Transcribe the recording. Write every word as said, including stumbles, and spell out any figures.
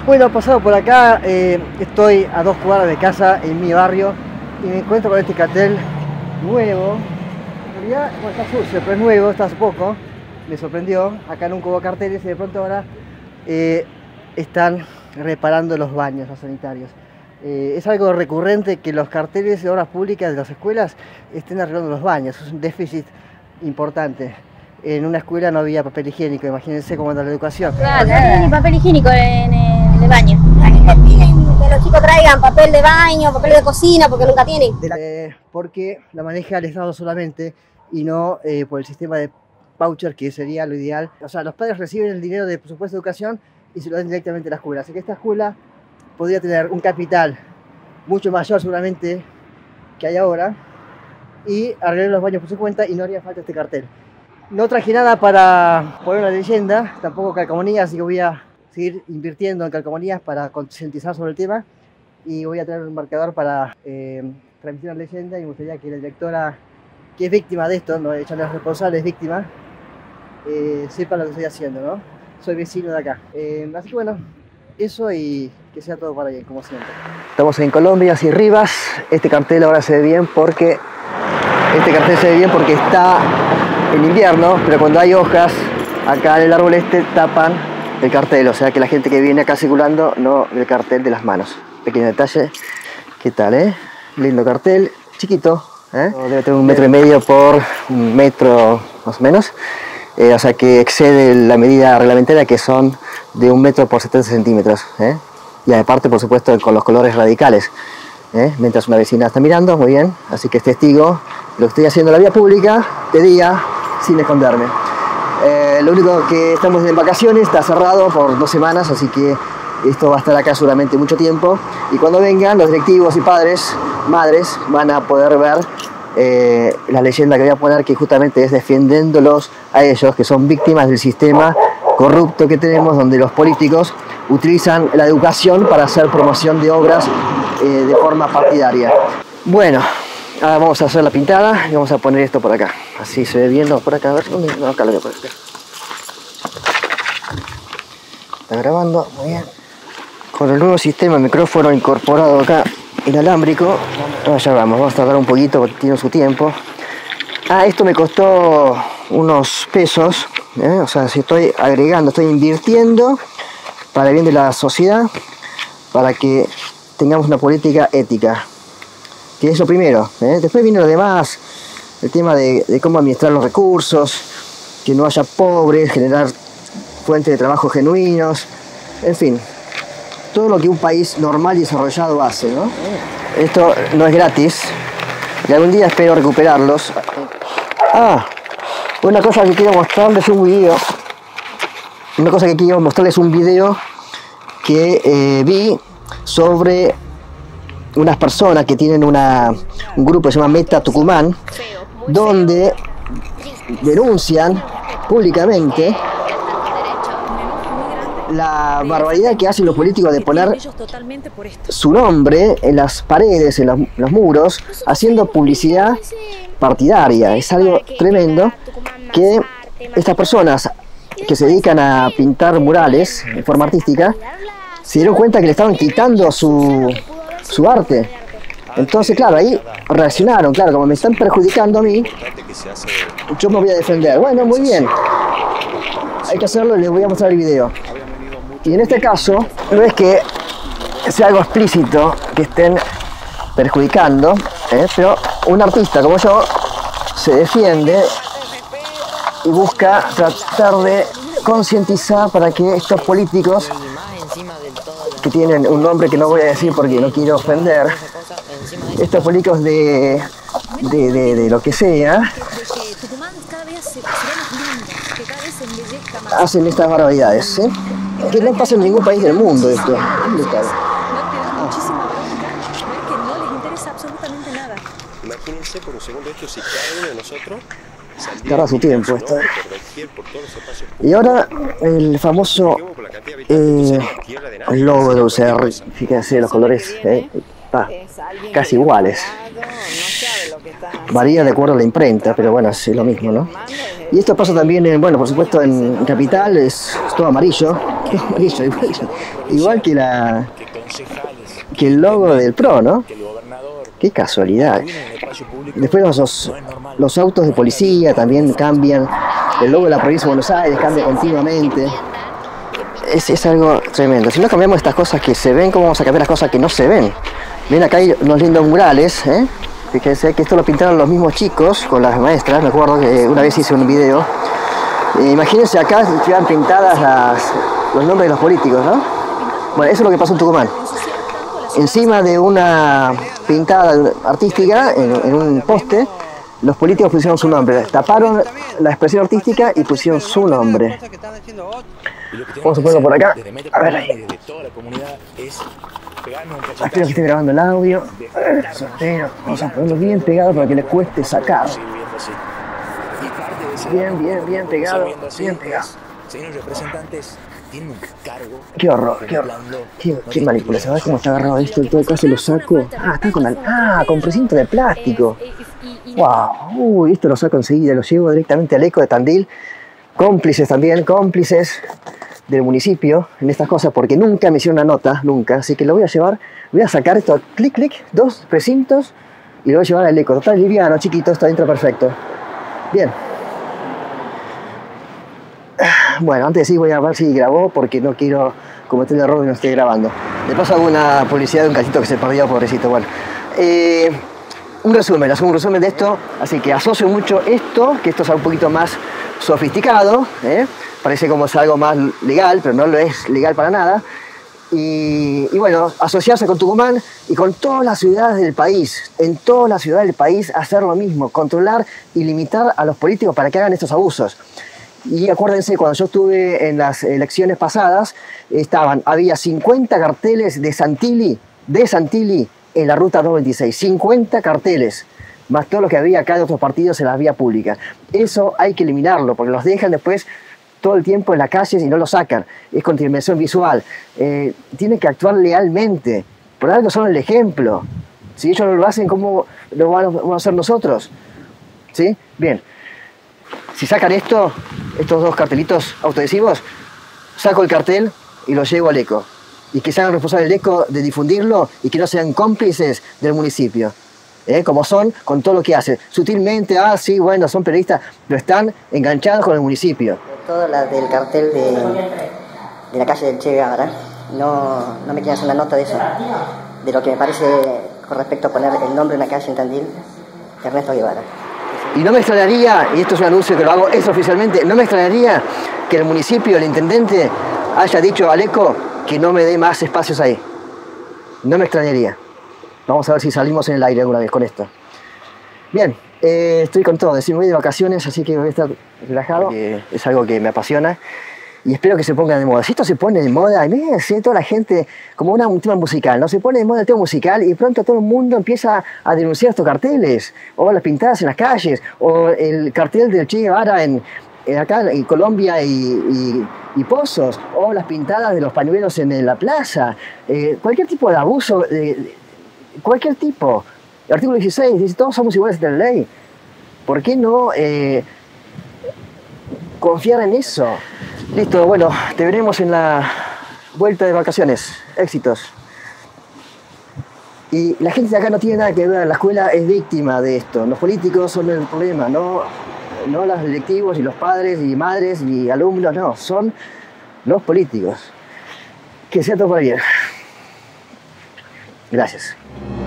Bueno, pasado por acá, eh, estoy a dos cuadras de casa en mi barrio y me encuentro con este cartel nuevo. En realidad, bueno, está sucio, pero es nuevo, está hace poco. Me sorprendió. Acá nunca hubo carteles y de pronto ahora eh, están reparando los baños, los sanitarios. Eh, es algo recurrente que los carteles de obras públicas de las escuelas estén arreglando los baños. Es un déficit importante. En una escuela no había papel higiénico, imagínense cómo anda la educación. Claro, no tienen ni papel higiénico en el baño. Aquí te piden que los chicos traigan papel de baño, papel de cocina, porque nunca tienen. Eh, porque la maneja el Estado solamente y no eh, por el sistema de voucher, que sería lo ideal. O sea, los padres reciben el dinero del presupuesto de educación y se lo dan directamente a la escuela. Así que esta escuela podría tener un capital mucho mayor seguramente que hay ahora y arreglar los baños por su cuenta y no haría falta este cartel. No traje nada para poner una leyenda, tampoco calcomanías, así que voy a seguir invirtiendo en calcomanías para concientizar sobre el tema y voy a traer un marcador para eh, transmitir una leyenda y me gustaría que la directora, que es víctima de esto, no echarle a los responsables, es víctima, eh, sepa lo que estoy haciendo, ¿no? Soy vecino de acá. Eh, así que bueno, eso y que sea todo para bien, como siempre. Estamos en Colombia, y Rivas. Este cartel ahora se ve bien porque este cartel se ve bien porque está en invierno, pero cuando hay hojas acá en el árbol este tapan el cartel, o sea que la gente que viene acá circulando no ve el cartel de las manos. Pequeño detalle. ¿Qué tal, eh? Lindo cartel, chiquito, ¿eh? Debe tener un metro y medio por un metro más o menos. Eh, o sea que excede la medida reglamentaria, que son de un metro por setenta centímetros, ¿eh? Y aparte, por supuesto, con los colores radicales, ¿eh? Mientras una vecina está mirando, muy bien, así que es testigo de lo que estoy haciendo en la vía pública, de día, sin esconderme. Eh, lo único que estamos en vacaciones, está cerrado por dos semanas, así que esto va a estar acá seguramente mucho tiempo. Y cuando vengan, los directivos y padres, madres, van a poder ver eh, la leyenda que voy a poner, que justamente es defendiéndolos a ellos, que son víctimas del sistema corrupto que tenemos, donde los políticos utilizan la educación para hacer promoción de obras eh, de forma partidaria. Bueno, ahora vamos a hacer la pintada y vamos a poner esto por acá. Así se ve bien, no, por acá, a ver, no, acá lo voy a poner. Está grabando, muy bien. Con el nuevo sistema de micrófono incorporado acá, inalámbrico, allá vamos, vamos a tardar un poquito porque tiene su tiempo. Ah, esto me costó unos pesos, ¿eh? O sea, si estoy agregando, estoy invirtiendo para el bien de la sociedad, para que tengamos una política ética, que es lo primero, ¿eh? Después viene lo demás, el tema de, de cómo administrar los recursos, que no haya pobres, generar fuentes de trabajo genuinos, en fin, todo lo que un país normal y desarrollado hace, ¿no? Esto no es gratis y algún día espero recuperarlos. Ah, una cosa que quiero mostrarles un video, una cosa que quiero mostrarles un video que eh, vi sobre unas personas que tienen una, un grupo que se llama Meta Tucumán, donde denuncian públicamente la barbaridad que hacen los políticos de poner su nombre en las paredes, en los, los muros, haciendo publicidad partidaria. Es algo tremendo que estas personas que se dedican a pintar murales de forma artística se dieron cuenta que le estaban quitando su, su arte. Entonces, claro, ahí reaccionaron, claro, como me están perjudicando a mí, yo me voy a defender. Bueno, muy bien, hay que hacerlo y les voy a mostrar el video. Y en este caso, no es que sea algo explícito que estén perjudicando, ¿eh? Pero un artista como yo se defiende y busca tratar de concientizar para que estos políticos, que tienen un nombre que no voy a decir porque no quiero ofender, estos políticos de, de, de, de lo que sea, hacen estas barbaridades, ¿sí? Que no pasa en ningún país del mundo esto. Imagínense por un segundo esto, si cada uno de nosotros tarda su tiempo esto. Y ahora el famoso eh, logo de U C R, fíjense los colores, eh, ah, casi iguales. Varía de acuerdo a la imprenta, pero bueno, es lo mismo, ¿no? Y esto pasa también, en, bueno, por supuesto en Capital es todo amarillo, amarillo, igual, igual que, la, que el logo del P R O, ¿no? Qué casualidad. Después los, los autos de policía también cambian, el logo de la provincia de Buenos Aires cambia continuamente. Es, es algo tremendo. Si no cambiamos estas cosas que se ven, ¿cómo vamos a cambiar las cosas que no se ven? Ven, acá hay unos lindos murales, ¿eh? Fíjense que esto lo pintaron los mismos chicos con las maestras. Me acuerdo que una vez hice un video. Eh, imagínense acá si estuvieran pintadas las, los nombres de los políticos, ¿no? Bueno, eso es lo que pasó en Tucumán. Encima de una pintada artística, en, en un poste, los políticos pusieron su nombre. Taparon la expresión artística y pusieron su nombre. Vamos a ponerlo por acá. A ver ahí. Espero que esté grabando el audio. Vamos a ponerlo bien pegado para que les cueste sacar. Bien, bien, bien pegado. Bien pegado. Qué horror, qué horror. Qué, qué manipulación. ¿Sabes cómo está agarrado esto? En todo caso lo saco. Ah, está con, ah, con precinto de plástico. Wow. Uy, esto lo saco enseguida. Lo llevo directamente al Eco de Tandil. Cómplices también, cómplices del municipio en estas cosas, porque nunca me hicieron una nota, nunca, así que lo voy a llevar, voy a sacar esto, clic, clic, dos precintos y lo voy a llevar al Eco. Total, liviano, chiquito, está dentro perfecto. Bien. Bueno, antes de decir voy a ver si grabó, porque no quiero cometer el error y no esté grabando. De paso hago una publicidad de un gatito que se perdió, pobrecito. Bueno, eh, un resumen, hago un resumen de esto, así que asocio mucho esto, que esto es un poquito más sofisticado, ¿eh? Parece como es algo más legal, pero no lo es legal para nada. Y, y bueno, asociarse con Tucumán y con todas las ciudades del país, en todas las ciudades del país hacer lo mismo, controlar y limitar a los políticos para que hagan estos abusos. Y acuérdense, cuando yo estuve en las elecciones pasadas, estaban, había cincuenta carteles de Santilli, de Santilli en la ruta doscientos veintiséis, cincuenta carteles, más todo lo que había acá de otros partidos en las vías públicas. Eso hay que eliminarlo, porque los dejan después todo el tiempo en las calles y no lo sacan. Es contaminación visual. Eh, tienen que actuar lealmente. Por algo son el ejemplo. Si ellos no lo hacen, ¿cómo lo vamos a hacer nosotros? ¿Sí? Bien. Si sacan esto, estos dos cartelitos autoadhesivos, saco el cartel y lo llevo al Eco. Y que se hagan responsables del Eco de difundirlo y que no sean cómplices del municipio. ¿Eh? Como son con todo lo que hacen. Sutilmente, ah, sí, bueno, son periodistas, pero están enganchados con el municipio. Todo la del cartel de, de la calle del Che Guevara, no, no me quieren hacer una nota de eso, de lo que me parece con respecto a poner el nombre de una calle en Tandil, Ernesto Guevara. Y no me extrañaría, y esto es un anuncio que lo hago extraoficialmente, no me extrañaría que el municipio, el intendente, haya dicho al Eco que no me dé más espacios ahí. No me extrañaría. Vamos a ver si salimos en el aire alguna vez con esto. Bien, eh, estoy con todo. Decir, voy de vacaciones, así que voy a estar relajado. Eh, es algo que me apasiona y espero que se ponga de moda. Si esto se pone de moda, imagínense toda la gente, como una, un tema musical, ¿no? Se pone de moda el tema musical y pronto todo el mundo empieza a denunciar estos carteles, o las pintadas en las calles, o el cartel del Che Guevara en, en acá en Colombia y, y, y Pozos, o las pintadas de los pañuelos en la plaza. Eh, cualquier tipo de abuso, de, de, cualquier tipo. El artículo dieciséis dice, todos somos iguales ante la ley. ¿Por qué no eh, confiar en eso? Listo, bueno, te veremos en la vuelta de vacaciones. Éxitos. Y la gente de acá no tiene nada que ver, la escuela es víctima de esto. Los políticos son el problema, no, no los directivos y los padres y madres y alumnos, no, son los políticos. Que sea todo por bien. Gracias.